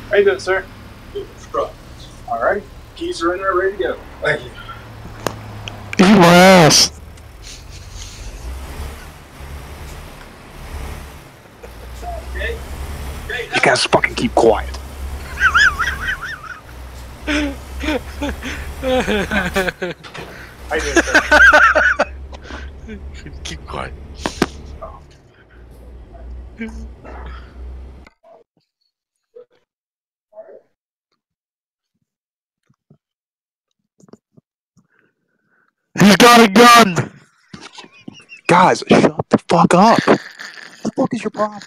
How you doing, sir? Truck. All right. Keys are in there, ready to go. Thank you. Eat my ass. Okay. You guys fucking keep quiet. How you doing, sir? Keep quiet. He's got a gun! Guys, shut the fuck up. What the fuck is your problem?